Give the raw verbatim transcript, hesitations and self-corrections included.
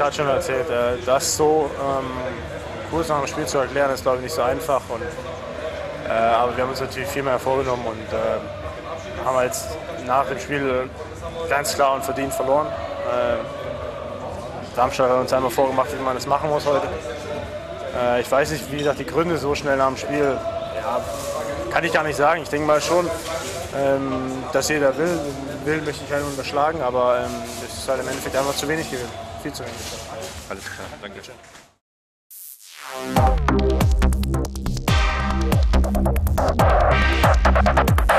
gerade schon erzählt. Das so ähm, kurz nach dem Spiel zu erklären, ist, glaube ich, nicht so einfach. Und, äh, aber wir haben uns natürlich viel mehr vorgenommen und äh, haben jetzt nach dem Spiel ganz klar und verdient verloren. Äh, Darmstadt hat uns einmal vorgemacht, wie man das machen muss heute. Äh, ich weiß nicht, wie gesagt, die Gründe so schnell nach dem Spiel, ja, kann ich gar nicht sagen. Ich denke mal schon, ähm, dass jeder will. Will möchte ich keinen unterschlagen, aber ähm, es ist halt im Endeffekt einfach zu wenig gewesen. Viel zu wenig. Alles klar, danke schön.